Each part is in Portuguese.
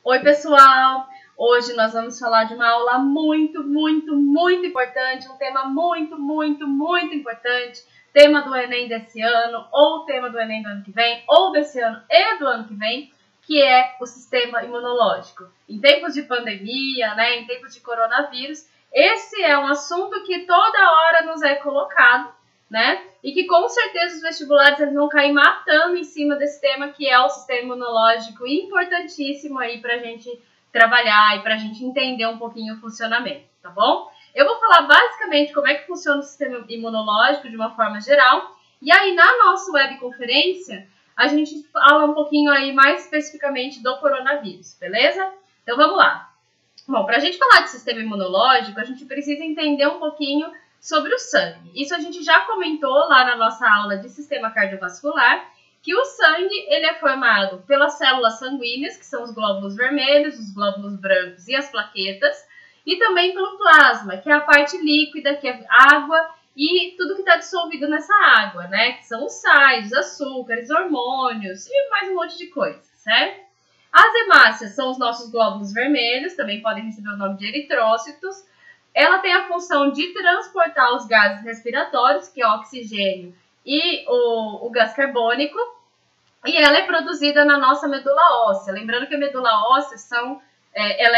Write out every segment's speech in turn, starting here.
Oi, pessoal! Hoje nós vamos falar de uma aula muito importante, um tema muito importante, tema do Enem desse ano, ou tema do Enem do ano que vem, ou desse ano e do ano que vem, que é o sistema imunológico. Em tempos de pandemia, né, em tempos de coronavírus, esse é um assunto que toda hora nos é colocado, né? E que com certeza os vestibulares eles vão cair matando em cima desse tema que é o sistema imunológico, importantíssimo aí pra gente trabalhar e pra gente entender um pouquinho o funcionamento, tá bom? Eu vou falar basicamente como é que funciona o sistema imunológico de uma forma geral, e aí na nossa webconferência a gente fala um pouquinho aí mais especificamente do coronavírus, beleza? Então vamos lá. Bom, pra gente falar de sistema imunológico, a gente precisa entender um pouquinho sobre o sangue. Isso a gente já comentou lá na nossa aula de sistema cardiovascular, que o sangue ele é formado pelas células sanguíneas, que são os glóbulos vermelhos, os glóbulos brancos e as plaquetas, e também pelo plasma, que é a parte líquida, que é água e tudo que está dissolvido nessa água, né? Que são os sais, os açúcares, hormônios e mais um monte de coisa, certo? As hemácias são os nossos glóbulos vermelhos, também podem receber o nome de eritrócitos. Ela tem a função de transportar os gases respiratórios, que é o oxigênio e o gás carbônico, e ela é produzida na nossa medula óssea. Lembrando que a medula óssea ela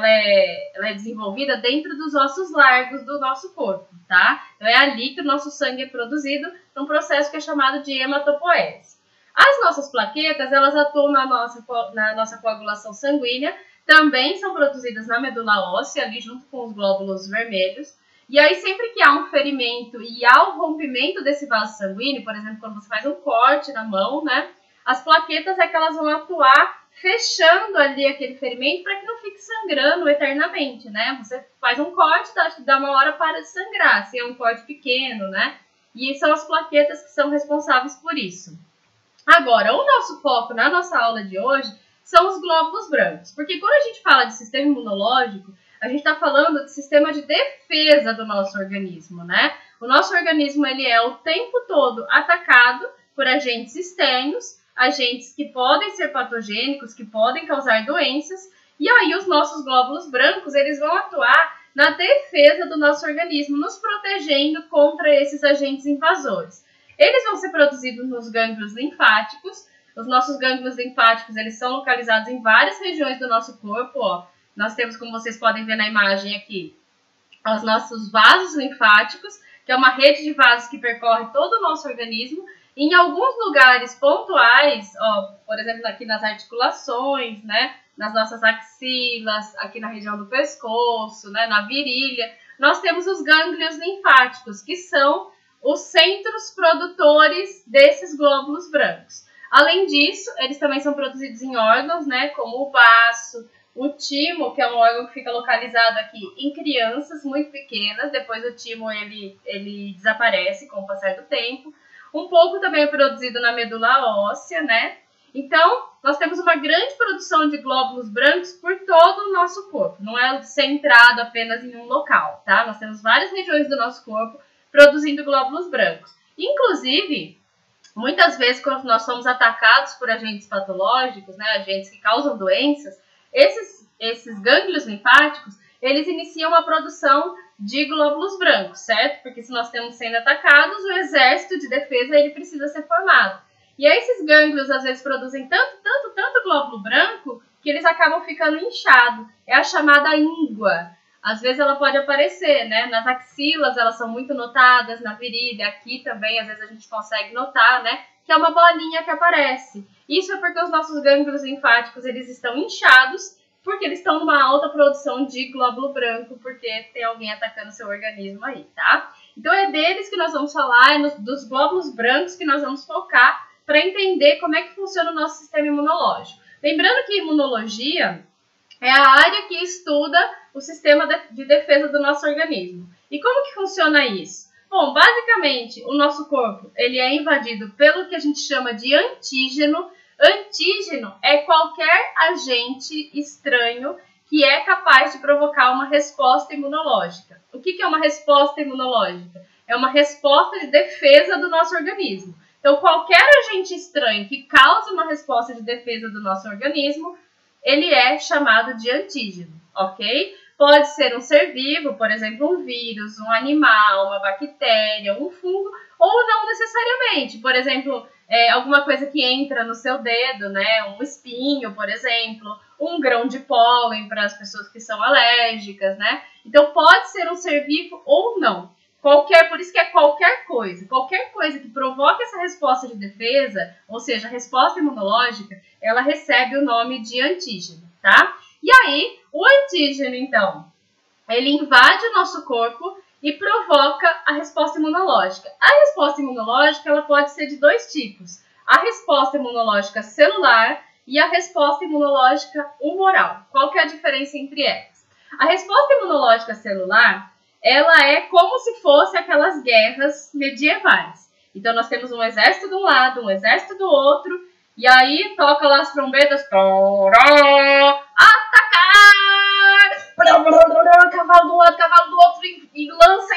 é desenvolvida dentro dos ossos largos do nosso corpo, tá? Então é ali que o nosso sangue é produzido num processo que é chamado de hematopoese. As nossas plaquetas, elas atuam na nossa coagulação sanguínea, também são produzidas na medula óssea, ali junto com os glóbulos vermelhos. E aí, sempre que há um ferimento e há o rompimento desse vaso sanguíneo, por exemplo, quando você faz um corte na mão, né? As plaquetas é que elas vão atuar fechando ali aquele ferimento para que não fique sangrando eternamente, né? Você faz um corte, dá uma hora para de sangrar, se é um corte pequeno, né? E são as plaquetas que são responsáveis por isso. Agora, o nosso foco na nossa aula de hoje são os glóbulos brancos, porque quando a gente fala de sistema imunológico, a gente está falando de sistema de defesa do nosso organismo, né? O nosso organismo ele é o tempo todo atacado por agentes externos, agentes que podem ser patogênicos, que podem causar doenças, e aí os nossos glóbulos brancos eles vão atuar na defesa do nosso organismo, nos protegendo contra esses agentes invasores. Eles vão ser produzidos nos gânglios linfáticos. Os nossos gânglios linfáticos, eles são localizados em várias regiões do nosso corpo, ó. Nós temos, como vocês podem ver na imagem aqui, os nossos vasos linfáticos, que é uma rede de vasos que percorre todo o nosso organismo. Em alguns lugares pontuais, ó, por exemplo, aqui nas articulações, né, nas nossas axilas, aqui na região do pescoço, né, na virilha, nós temos os gânglios linfáticos, que são os centros produtores desses glóbulos brancos. Além disso, eles também são produzidos em órgãos, né, como o baço, o timo, que é um órgão que fica localizado aqui em crianças muito pequenas. Depois o timo ele desaparece com o passar do tempo. Um pouco também é produzido na medula óssea, né? Então, nós temos uma grande produção de glóbulos brancos por todo o nosso corpo. Não é centrado apenas em um local, tá? Nós temos várias regiões do nosso corpo produzindo glóbulos brancos. Inclusive, muitas vezes, quando nós somos atacados por agentes patológicos, né, agentes que causam doenças, esses gânglios linfáticos, eles iniciam a produção de glóbulos brancos, certo? Porque se nós estamos sendo atacados, o exército de defesa ele precisa ser formado. E aí esses gânglios, às vezes, produzem tanto glóbulo branco, que eles acabam ficando inchados. É a chamada íngua. Às vezes ela pode aparecer, né? Nas axilas elas são muito notadas, na virilha, aqui também às vezes a gente consegue notar, né? Que é uma bolinha que aparece. Isso é porque os nossos gânglios linfáticos eles estão inchados, porque eles estão numa alta produção de glóbulo branco, porque tem alguém atacando seu organismo aí, tá? Então é deles que nós vamos falar, dos glóbulos brancos que nós vamos focar para entender como é que funciona o nosso sistema imunológico. Lembrando que imunologia é a área que estuda o sistema de defesa do nosso organismo. E como que funciona isso? Bom, basicamente, o nosso corpo ele é invadido pelo que a gente chama de antígeno. Antígeno é qualquer agente estranho que é capaz de provocar uma resposta imunológica. O que é uma resposta imunológica? É uma resposta de defesa do nosso organismo. Então, qualquer agente estranho que cause uma resposta de defesa do nosso organismo, ele é chamado de antígeno, ok? Pode ser um ser vivo, por exemplo, um vírus, um animal, uma bactéria, um fungo, ou não necessariamente. Por exemplo, alguma coisa que entra no seu dedo, né? Um espinho, por exemplo, um grão de pólen para as pessoas que são alérgicas, né? Então, pode ser um ser vivo ou não. Por isso que é qualquer coisa que provoque essa resposta de defesa, ou seja, a resposta imunológica, ela recebe o nome de antígeno, tá? E aí, o antígeno, então, ele invade o nosso corpo e provoca a resposta imunológica. A resposta imunológica, ela pode ser de dois tipos. A resposta imunológica celular e a resposta imunológica humoral. Qual que é a diferença entre elas? A resposta imunológica celular, ela é como se fosse aquelas guerras medievais. Então, nós temos um exército de um lado, um exército do outro, e aí toca lá as trombetas, atacar! Cavalo do lado, cavalo do outro, e lança,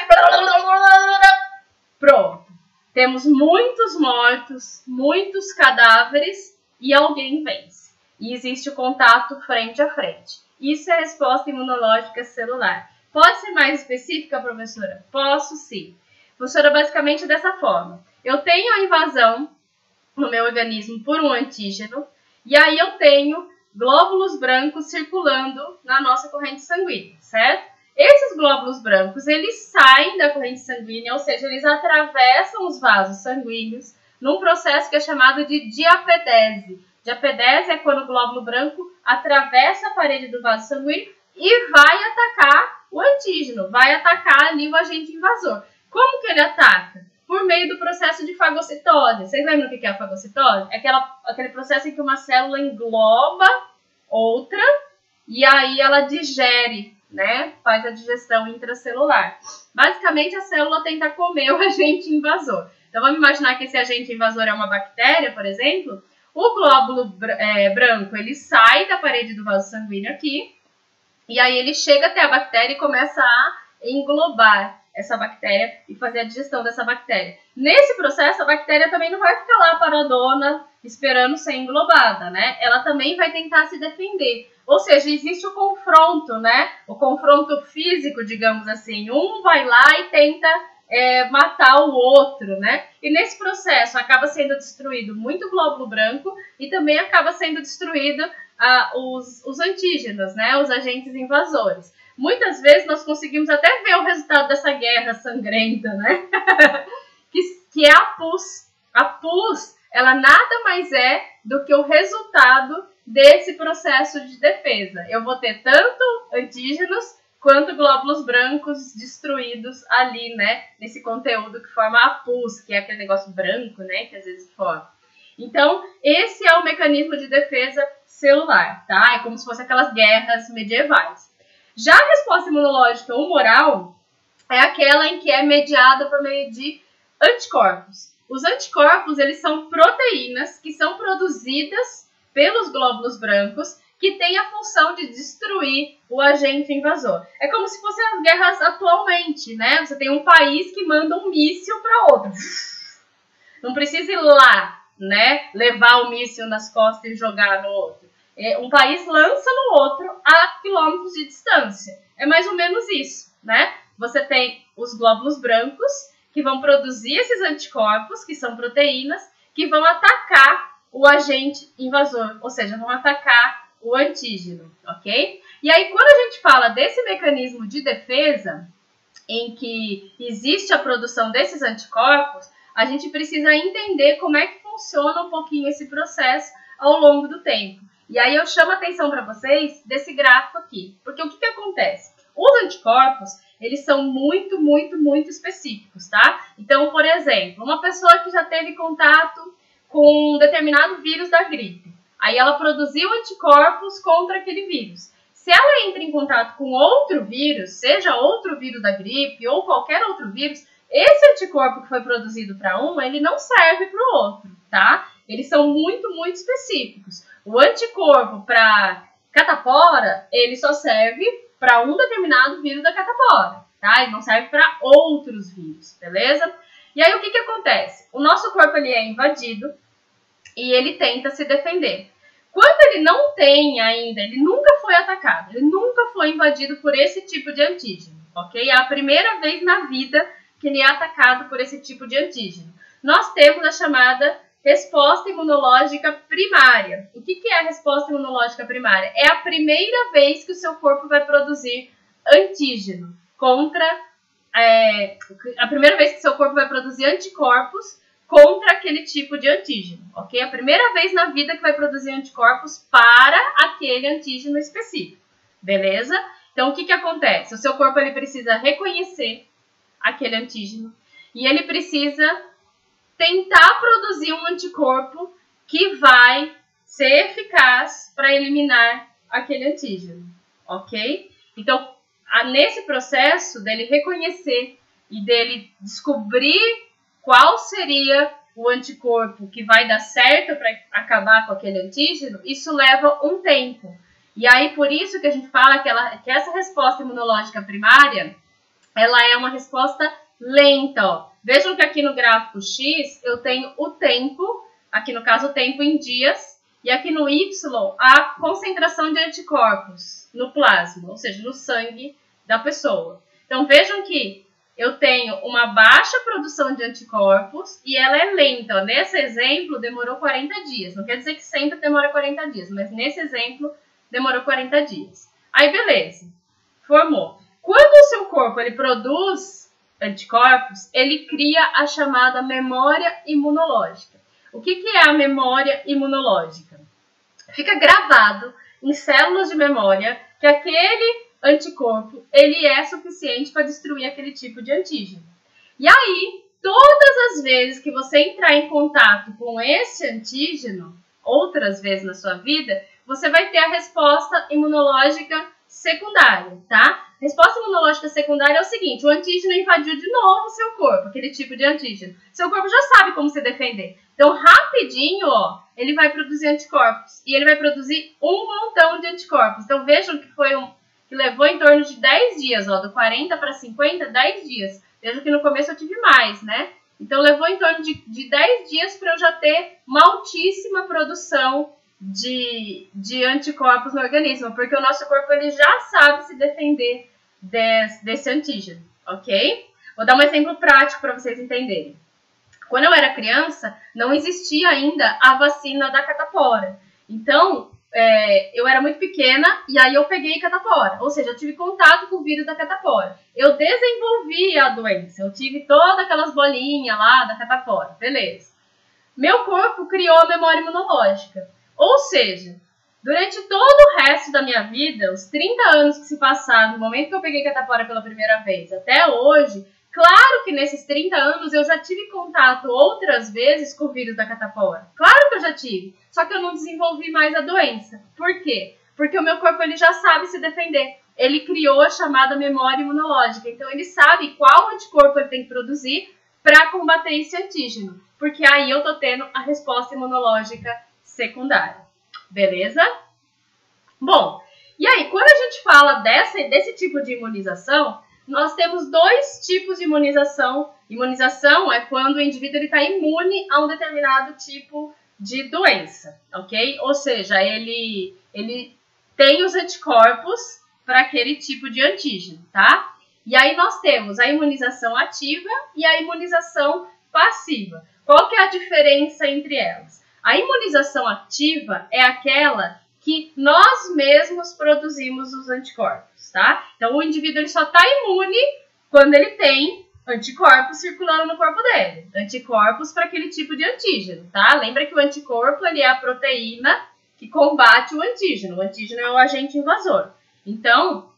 pronto. Temos muitos mortos, muitos cadáveres, e alguém vence. E existe o contato frente a frente. Isso é a resposta imunológica celular. Pode ser mais específica, professora? Posso sim. Funciona basicamente dessa forma. Eu tenho a invasão no meu organismo por um antígeno, e aí eu tenho glóbulos brancos circulando na nossa corrente sanguínea, certo? Esses glóbulos brancos, eles saem da corrente sanguínea, ou seja, eles atravessam os vasos sanguíneos num processo que é chamado de diapedese. Diapedese é quando o glóbulo branco atravessa a parede do vaso sanguíneo e vai atacar o antígeno, vai atacar ali o agente invasor. Como que ele ataca? Por meio do processo de fagocitose. Vocês lembram o que é a fagocitose? É aquele processo em que uma célula engloba outra e aí ela digere, né? Faz a digestão intracelular. Basicamente, a célula tenta comer o agente invasor. Então, vamos imaginar que esse agente invasor é uma bactéria, por exemplo. O glóbulo branco, ele sai da parede do vaso sanguíneo aqui, e aí ele chega até a bactéria e começa a englobar essa bactéria e fazer a digestão dessa bactéria. Nesse processo, a bactéria também não vai ficar lá paradona esperando ser englobada, né? Ela também vai tentar se defender. Ou seja, existe o confronto, né? O confronto físico, digamos assim. Um vai lá e tenta matar o outro, né? E nesse processo acaba sendo destruído muito glóbulo branco e também acaba sendo destruído os antígenos, né? Os agentes invasores. Muitas vezes nós conseguimos até ver o resultado dessa guerra sangrenta, né? que é a pus. A pus, ela nada mais é do que o resultado desse processo de defesa. Eu vou ter tanto antígenos quanto glóbulos brancos destruídos ali, né? Nesse conteúdo que forma a pus, que é aquele negócio branco, né? Que às vezes forma. Então, esse é o mecanismo de defesa celular, tá? É como se fosse aquelas guerras medievais. Já a resposta imunológica humoral é aquela em que é mediada por meio de anticorpos. Os anticorpos, eles são proteínas que são produzidas pelos glóbulos brancos que têm a função de destruir o agente invasor. É como se fossem as guerras atualmente, né? Você tem um país que manda um míssil para outro. Não precisa ir lá, né? Levar o míssil nas costas e jogar no outro. Um país lança no outro a quilômetros de distância. É mais ou menos isso, né? Você tem os glóbulos brancos que vão produzir esses anticorpos, que são proteínas, que vão atacar o agente invasor, ou seja, vão atacar o antígeno, ok? E aí, quando a gente fala desse mecanismo de defesa, em que existe a produção desses anticorpos, a gente precisa entender como é que funciona um pouquinho esse processo ao longo do tempo. E aí eu chamo a atenção para vocês desse gráfico aqui. Porque o que acontece? Os anticorpos, eles são muito, muito, muito específicos, tá? Então, por exemplo, uma pessoa que já teve contato com um determinado vírus da gripe. Aí ela produziu anticorpos contra aquele vírus. Se ela entra em contato com outro vírus, seja outro vírus da gripe ou qualquer outro vírus, esse anticorpo que foi produzido para um, ele não serve para o outro, tá? Eles são muito, muito específicos. O anticorpo para catapora, ele só serve para um determinado vírus da catapora, tá? Ele não serve para outros vírus, beleza? E aí, o que acontece? O nosso corpo ele é invadido e ele tenta se defender. Quando ele não tem ainda, ele nunca foi atacado, ele nunca foi invadido por esse tipo de antígeno, ok? É a primeira vez na vida que ele é atacado por esse tipo de antígeno. Nós temos a chamada resposta imunológica primária. O que é a resposta imunológica primária? É a primeira vez que o seu corpo vai produzir antígeno contra... a primeira vez que seu corpo vai produzir anticorpos contra aquele tipo de antígeno, ok? A primeira vez na vida que vai produzir anticorpos para aquele antígeno específico, beleza? Então, o que acontece? O seu corpo ele precisa reconhecer aquele antígeno e ele precisa tentar produzir um anticorpo que vai ser eficaz para eliminar aquele antígeno, ok? Então, nesse processo dele reconhecer e dele descobrir qual seria o anticorpo que vai dar certo para acabar com aquele antígeno, isso leva um tempo. E aí, por isso que a gente fala que essa resposta imunológica primária, ela é uma resposta lenta, ó. Vejam que aqui no gráfico X eu tenho o tempo, aqui no caso o tempo em dias, e aqui no Y a concentração de anticorpos no plasma, ou seja, no sangue da pessoa. Então vejam que eu tenho uma baixa produção de anticorpos e ela é lenta. Ó. Nesse exemplo demorou 40 dias, não quer dizer que sempre demora 40 dias, mas nesse exemplo demorou 40 dias. Aí beleza, formou. Quando o seu corpo ele produz anticorpos, ele cria a chamada memória imunológica. O que é a memória imunológica? Fica gravado em células de memória que aquele anticorpo ele é suficiente para destruir aquele tipo de antígeno. E aí, todas as vezes que você entrar em contato com esse antígeno, outras vezes na sua vida, você vai ter a resposta imunológica secundária, tá? Resposta imunológica secundária é o seguinte: o antígeno invadiu de novo o seu corpo, aquele tipo de antígeno. Seu corpo já sabe como se defender. Então, rapidinho, ó, ele vai produzir anticorpos. E ele vai produzir um montão de anticorpos. Então, vejam que que levou em torno de 10 dias, ó, do 40 para 50, 10 dias. Vejam que no começo eu tive mais, né? Então, levou em torno de 10 dias para eu já ter uma altíssima produção de anticorpos no organismo, porque o nosso corpo ele já sabe se defender desse antígeno, ok? Vou dar um exemplo prático para vocês entenderem. Quando eu era criança, não existia ainda a vacina da catapora. Então, eu era muito pequena e aí eu peguei catapora, ou seja, eu tive contato com o vírus da catapora. Eu desenvolvi a doença, eu tive todas aquelas bolinhas lá da catapora, beleza. Meu corpo criou a memória imunológica. Ou seja, durante todo o resto da minha vida, os 30 anos que se passaram, no momento que eu peguei catapora pela primeira vez, até hoje, claro que nesses 30 anos eu já tive contato outras vezes com o vírus da catapora. Claro que eu já tive, só que eu não desenvolvi mais a doença. Por quê? Porque o meu corpo ele já sabe se defender. Ele criou a chamada memória imunológica, então ele sabe qual anticorpo ele tem que produzir para combater esse antígeno. Porque aí eu tô tendo a resposta imunológica secundária, beleza? Bom, e aí, quando a gente fala desse tipo de imunização, nós temos dois tipos de imunização. Imunização é quando o indivíduo está imune a um determinado tipo de doença, ok? Ou seja, ele tem os anticorpos para aquele tipo de antígeno, tá? E aí nós temos a imunização ativa e a imunização passiva. Qual que é a diferença entre elas? A imunização ativa é aquela que nós mesmos produzimos os anticorpos, tá? Então, o indivíduo ele só está imune quando ele tem anticorpos circulando no corpo dele. Anticorpos para aquele tipo de antígeno, tá? Lembra que o anticorpo ele é a proteína que combate o antígeno. O antígeno é o agente invasor. Então,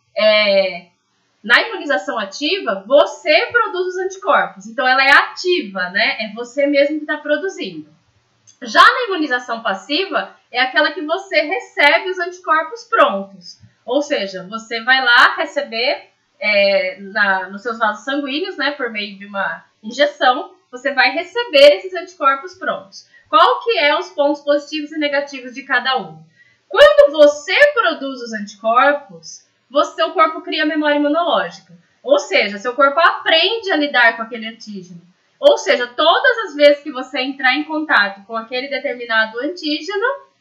na imunização ativa, você produz os anticorpos. Então, ela é ativa, né? É você mesmo que está produzindo. Já na imunização passiva, é aquela que você recebe os anticorpos prontos. Ou seja, você vai lá receber nos seus vasos sanguíneos, né, por meio de uma injeção, você vai receber esses anticorpos prontos. Qual que é os pontos positivos e negativos de cada um? Quando você produz os anticorpos, seu corpo cria memória imunológica. Ou seja, seu corpo aprende a lidar com aquele antígeno. Ou seja, todas as vezes que você entrar em contato com aquele determinado antígeno,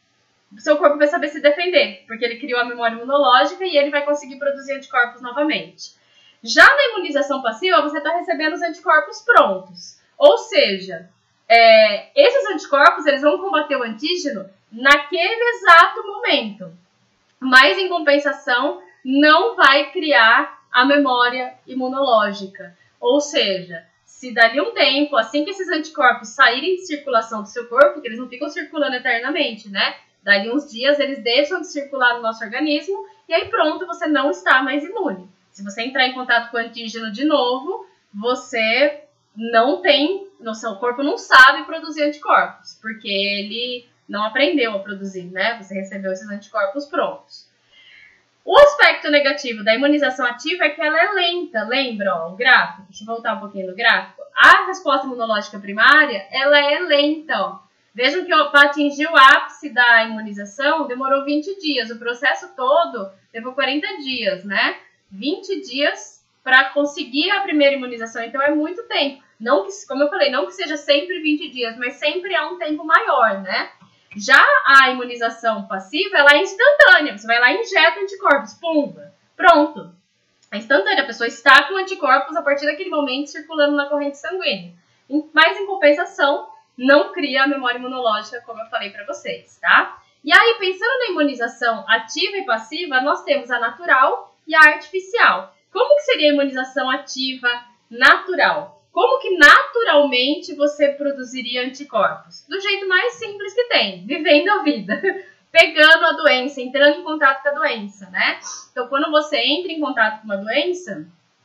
seu corpo vai saber se defender, porque ele criou a memória imunológica e ele vai conseguir produzir anticorpos novamente. Já na imunização passiva, você está recebendo os anticorpos prontos. Ou seja, esses anticorpos eles vão combater o antígeno naquele exato momento. Mas, em compensação, não vai criar a memória imunológica. Ou seja, se dali um tempo, assim que esses anticorpos saírem de circulação do seu corpo, porque eles não ficam circulando eternamente, né? Dali uns dias eles deixam de circular no nosso organismo e aí pronto, você não está mais imune. Se você entrar em contato com o antígeno de novo, você não tem, o seu corpo não sabe produzir anticorpos, porque ele não aprendeu a produzir, né? Você recebeu esses anticorpos prontos. O aspecto negativo da imunização ativa é que ela é lenta, lembra, ó, o gráfico? Deixa eu voltar um pouquinho no gráfico. A resposta imunológica primária, ela é lenta, ó. Vejam que para atingir o ápice da imunização demorou 20 dias. O processo todo levou 40 dias, né? 20 dias para conseguir a primeira imunização. Então é muito tempo. Não que, como eu falei, não que seja sempre 20 dias, mas sempre é um tempo maior, né? Já a imunização passiva, ela é instantânea. Você vai lá e injeta anticorpos. Pumba! Pronto. É instantânea. A pessoa está com anticorpos a partir daquele momento circulando na corrente sanguínea. Mas em compensação, não cria a memória imunológica, como eu falei para vocês, tá? E aí, pensando na imunização ativa e passiva, nós temos a natural e a artificial. Como que seria a imunização ativa natural? Como que naturalmente você produziria anticorpos? Do jeito mais simples que tem, vivendo a vida, pegando a doença, entrando em contato com a doença, né? Então, quando você entra em contato com uma doença,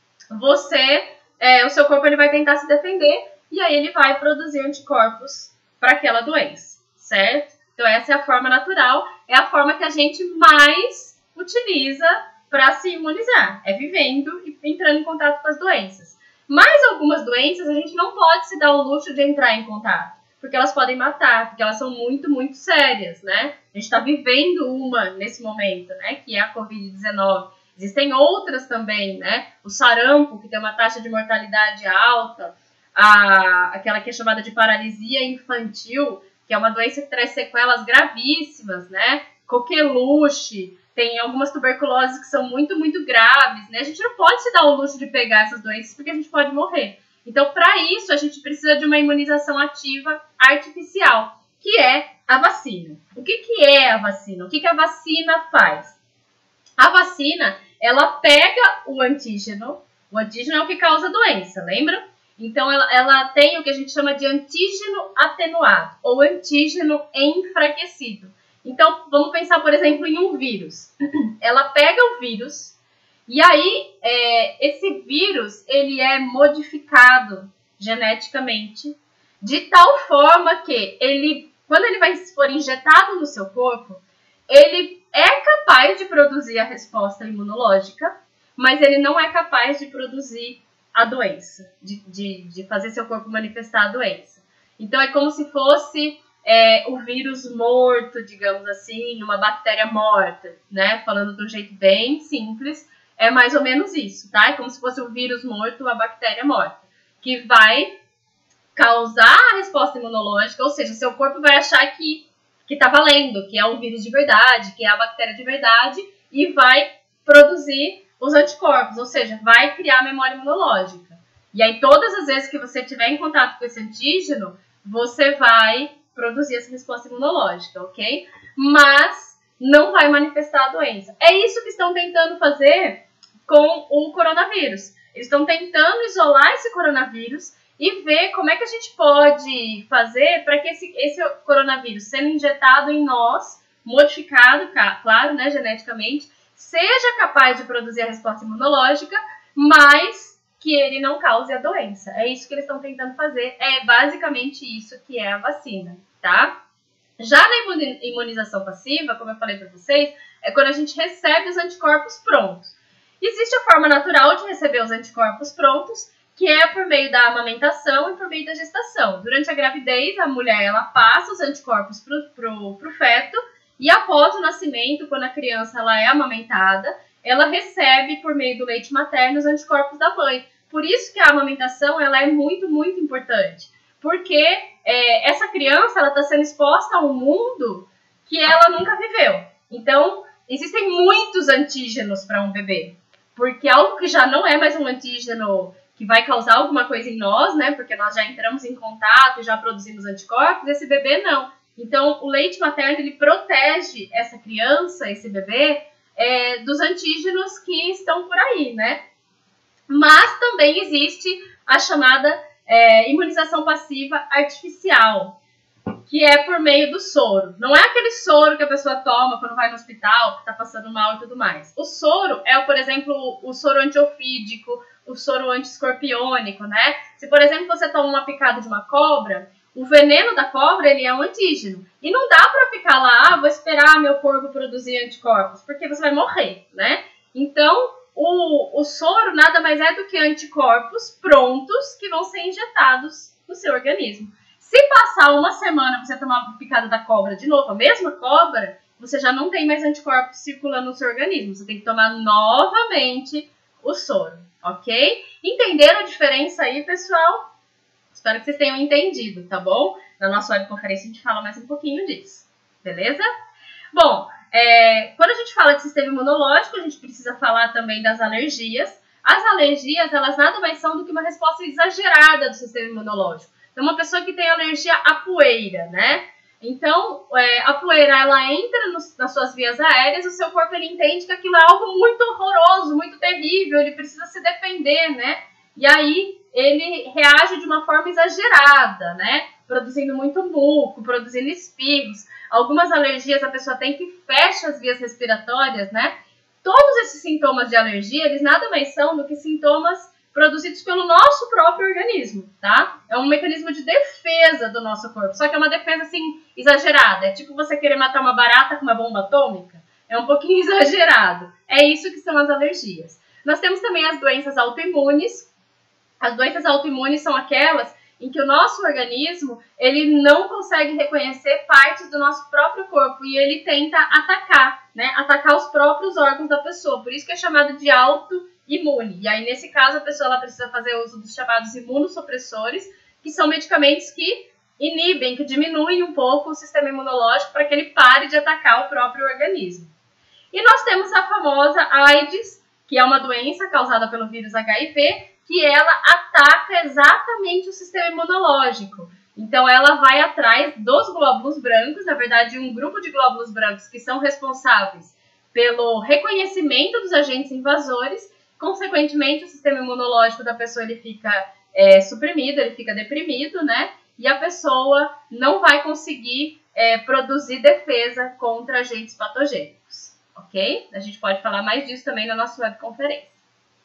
o seu corpo ele vai tentar se defender e aí ele vai produzir anticorpos para aquela doença, certo? Então, essa é a forma natural, é a forma que a gente mais utiliza para se imunizar, é vivendo e entrando em contato com as doenças. Mas algumas doenças a gente não pode se dar o luxo de entrar em contato, porque elas podem matar, porque elas são muito, muito sérias, né? A gente está vivendo uma nesse momento, né? Que é a Covid-19. Existem outras também, né? O sarampo, que tem uma taxa de mortalidade alta, aquela que é chamada de paralisia infantil, que é uma doença que traz sequelas gravíssimas, né? Coqueluche, tem algumas tuberculoses que são muito, muito graves, né? A gente não pode se dar o luxo de pegar essas doenças porque a gente pode morrer. Então, para isso, a gente precisa de uma imunização ativa artificial, que é a vacina. O que é a vacina? O que a vacina faz? A vacina, ela pega o antígeno é o que causa a doença, lembra? Então, ela tem o que a gente chama de antígeno atenuado ou antígeno enfraquecido. Então, vamos pensar, por exemplo, em um vírus. Ela pega o vírus e aí esse vírus ele é modificado geneticamente de tal forma que quando ele for injetado no seu corpo, ele é capaz de produzir a resposta imunológica, mas ele não é capaz de produzir a doença, de fazer seu corpo manifestar a doença. Então, é como se fosse o vírus morto, digamos assim, uma bactéria morta, né? Falando de um jeito bem simples, é mais ou menos isso, tá? É como se fosse o vírus morto, uma bactéria morta, que vai causar a resposta imunológica, ou seja, seu corpo vai achar que tá valendo, que é um vírus de verdade, que é a bactéria de verdade, e vai produzir os anticorpos, ou seja, vai criar a memória imunológica. E aí, todas as vezes que você tiver em contato com esse antígeno, você vai produzir essa resposta imunológica, ok? Mas não vai manifestar a doença. É isso que estão tentando fazer com o coronavírus. Eles estão tentando isolar esse coronavírus e ver como é que a gente pode fazer para que esse coronavírus, sendo injetado em nós, modificado, claro, né, geneticamente, seja capaz de produzir a resposta imunológica, mas que ele não cause a doença. É isso que eles estão tentando fazer. É basicamente isso que é a vacina, tá? Já na imunização passiva, como eu falei para vocês, é quando a gente recebe os anticorpos prontos. Existe a forma natural de receber os anticorpos prontos, que é por meio da amamentação e por meio da gestação. Durante a gravidez, a mulher ela passa os anticorpos pro feto, e após o nascimento, quando a criança ela é amamentada, ela recebe por meio do leite materno os anticorpos da mãe. Por isso que a amamentação ela é muito, muito importante. Porque essa criança ela está sendo exposta a um mundo que ela nunca viveu. Então, existem muitos antígenos para um bebê, porque algo que já não é mais um antígeno que vai causar alguma coisa em nós, né? Porque nós já entramos em contato e já produzimos anticorpos, esse bebê não. Então, o leite materno, ele protege essa criança, esse bebê, dos antígenos que estão por aí, né? Mas também existe a chamada imunização passiva artificial, que é por meio do soro. Não é aquele soro que a pessoa toma quando vai no hospital, que está passando mal e tudo mais. O soro é, por exemplo, o soro antiofídico, o soro antiescorpiônico, né? Se, por exemplo, você toma uma picada de uma cobra, o veneno da cobra, ele é um antígeno. E não dá para ficar lá, vou esperar meu corpo produzir anticorpos, porque você vai morrer, né? Então, o soro nada mais é do que anticorpos prontos que vão ser injetados no seu organismo. Se passar uma semana você tomar uma picada da cobra de novo, a mesma cobra, você já não tem mais anticorpos circulando no seu organismo. Você tem que tomar novamente o soro, ok? Entenderam a diferença aí, pessoal? Espero que vocês tenham entendido, tá bom? Na nossa webconferência a gente fala mais um pouquinho disso, beleza? Bom, quando a gente fala de sistema imunológico, a gente precisa falar também das alergias. As alergias, elas nada mais são do que uma resposta exagerada do sistema imunológico. Então, uma pessoa que tem alergia à poeira, né? Então, a poeira, ela entra nas suas vias aéreas, o seu corpo, ele entende que aquilo é algo muito horroroso, muito terrível, ele precisa se defender, né? E aí, ele reage de uma forma exagerada, né? Produzindo muito muco, produzindo espirros. Algumas alergias a pessoa tem que fecha as vias respiratórias, né? Todos esses sintomas de alergia, eles nada mais são do que sintomas produzidos pelo nosso próprio organismo, tá? É um mecanismo de defesa do nosso corpo, só que é uma defesa, assim, exagerada. É tipo você querer matar uma barata com uma bomba atômica. É um pouquinho exagerado. É isso que são as alergias. Nós temos também as doenças autoimunes. As doenças autoimunes são aquelas em que o nosso organismo, ele não consegue reconhecer partes do nosso próprio corpo e ele tenta atacar, né? Atacar os próprios órgãos da pessoa. Por isso que é chamado de autoimune. E aí, nesse caso, a pessoa ela precisa fazer uso dos chamados imunossupressores, que são medicamentos que inibem, que diminuem um pouco o sistema imunológico para que ele pare de atacar o próprio organismo. E nós temos a famosa AIDS, que é uma doença causada pelo vírus HIV, que ela ataca exatamente o sistema imunológico. Então, ela vai atrás dos glóbulos brancos, na verdade, um grupo de glóbulos brancos que são responsáveis pelo reconhecimento dos agentes invasores. Consequentemente, o sistema imunológico da pessoa ele fica suprimido, ele fica deprimido, né? E a pessoa não vai conseguir produzir defesa contra agentes patogênicos, ok? A gente pode falar mais disso também na nossa webconferência.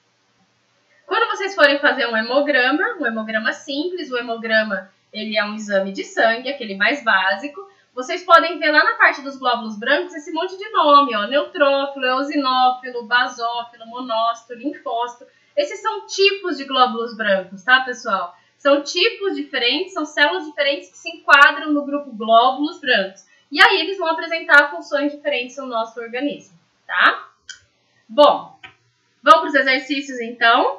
Quando vocês forem fazer um hemograma simples, o hemograma ele é um exame de sangue, aquele mais básico. Vocês podem ver lá na parte dos glóbulos brancos esse monte de nome, ó, neutrófilo, eosinófilo, basófilo, monócito, linfócito. Esses são tipos de glóbulos brancos, tá, pessoal? São tipos diferentes, são células diferentes que se enquadram no grupo glóbulos brancos. E aí eles vão apresentar funções diferentes no nosso organismo, tá? Bom, vamos para os exercícios, então.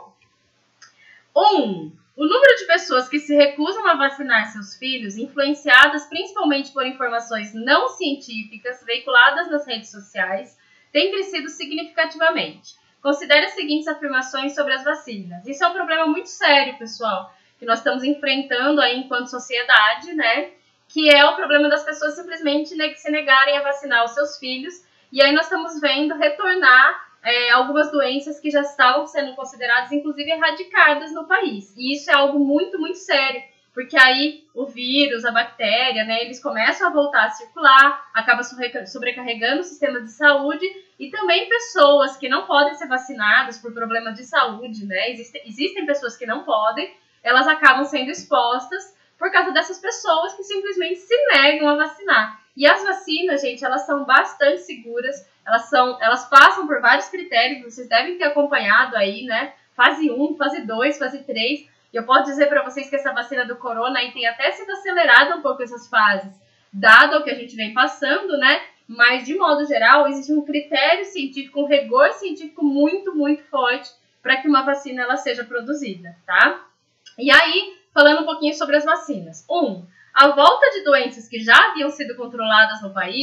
O número de pessoas que se recusam a vacinar seus filhos, influenciadas principalmente por informações não científicas veiculadas nas redes sociais, tem crescido significativamente. Considere as seguintes afirmações sobre as vacinas. Isso é um problema muito sério, pessoal, que nós estamos enfrentando aí enquanto sociedade, né? Que é o problema das pessoas simplesmente se negarem a vacinar os seus filhos. E aí nós estamos vendo retornar algumas doenças que já estavam sendo consideradas, inclusive, erradicadas no país. E isso é algo muito, muito sério, porque aí o vírus, a bactéria, né, eles começam a voltar a circular, acaba sobrecarregando o sistema de saúde, e também pessoas que não podem ser vacinadas por problemas de saúde, né, existem pessoas que não podem, elas acabam sendo expostas por causa dessas pessoas que simplesmente se negam a vacinar. E as vacinas, gente, elas são bastante seguras, elas passam por vários critérios, vocês devem ter acompanhado aí, né? Fase 1, fase 2, fase 3. E eu posso dizer para vocês que essa vacina do corona aí tem até sido acelerada um pouco essas fases, dado o que a gente vem passando, né? Mas, de modo geral, existe um critério científico, um rigor científico muito, muito forte para que uma vacina ela seja produzida, tá? E aí, falando um pouquinho sobre as vacinas. A volta de doenças que já haviam sido controladas no país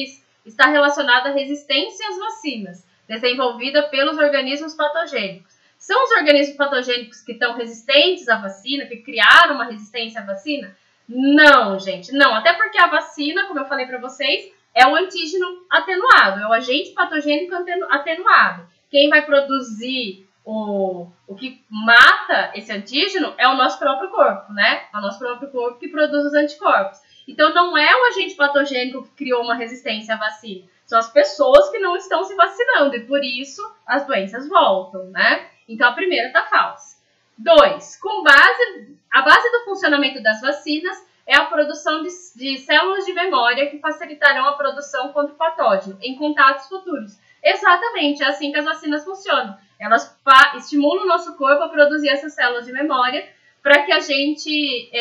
está relacionada à resistência às vacinas, desenvolvida pelos organismos patogênicos. São os organismos patogênicos que estão resistentes à vacina, que criaram uma resistência à vacina? Não, gente, não. Até porque a vacina, como eu falei para vocês, é o antígeno atenuado, é o agente patogênico atenuado. Quem vai produzir o que mata esse antígeno é o nosso próprio corpo, né? É o nosso próprio corpo que produz os anticorpos. Então, não é o agente patogênico que criou uma resistência à vacina. São as pessoas que não estão se vacinando e, por isso, as doenças voltam, né? Então, a primeira está falsa. 2. A base do funcionamento das vacinas é a produção de células de memória que facilitarão a produção contra o patógeno em contatos futuros. Exatamente, é assim que as vacinas funcionam. Elas estimulam o nosso corpo a produzir essas células de memória para que a gente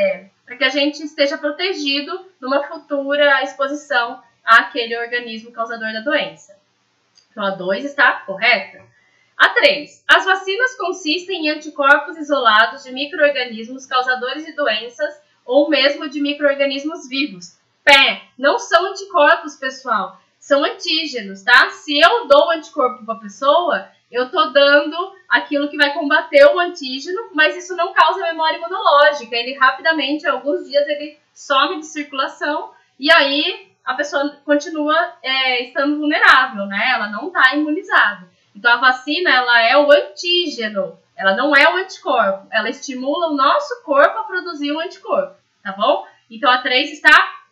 esteja protegido numa futura exposição àquele organismo causador da doença. Então, a 2 está correta. A 3. As vacinas consistem em anticorpos isolados de micro-organismos causadores de doenças ou mesmo de micro-organismos vivos. Não são anticorpos, pessoal. São antígenos, tá? Se eu dou anticorpo para a pessoa, eu estou dando aquilo que vai combater o antígeno, mas isso não causa memória imunológica. Ele rapidamente, em alguns dias, ele some de circulação e aí a pessoa continua estando vulnerável, né? Ela não está imunizada. Então, a vacina, ela é o antígeno, ela não é o anticorpo. Ela estimula o nosso corpo a produzir um anticorpo, tá bom? Então, a 3 está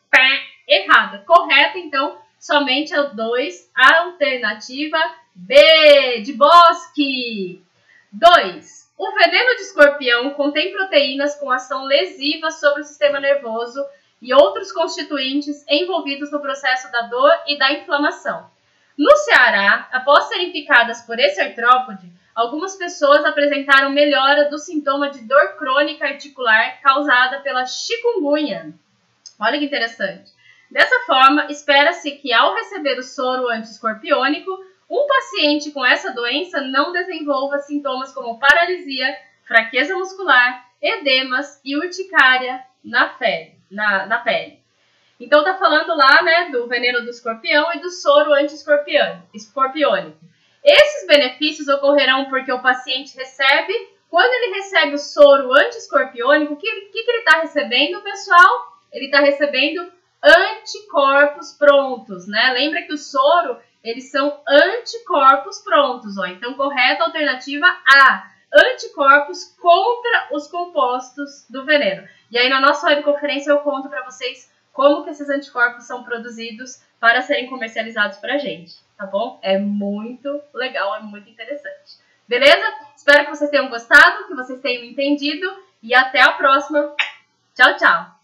errada. Correta, então, somente a 2, a alternativa B, de Bosque. 2. O veneno de escorpião contém proteínas com ação lesiva sobre o sistema nervoso e outros constituintes envolvidos no processo da dor e da inflamação. No Ceará, após serem picadas por esse artrópode, algumas pessoas apresentaram melhora do sintoma de dor crônica articular causada pela chikungunya. Olha que interessante. Dessa forma, espera-se que ao receber o soro anti-escorpiônico, um paciente com essa doença não desenvolva sintomas como paralisia, fraqueza muscular, edemas e urticária na pele. Então, tá falando lá, né, do veneno do escorpião e do soro anti-escorpiônico. Esses benefícios ocorrerão porque o paciente quando ele recebe o soro anti-escorpiônico, o que ele está recebendo, pessoal? Ele está recebendo anticorpos prontos, né? Lembra que o soro, eles são anticorpos prontos, ó. Então, correta alternativa A, anticorpos contra os compostos do veneno. E aí, na nossa webconferência, eu conto para vocês como que esses anticorpos são produzidos para serem comercializados para a gente, tá bom? É muito legal, é muito interessante. Beleza? Espero que vocês tenham gostado, que vocês tenham entendido e até a próxima. Tchau, tchau!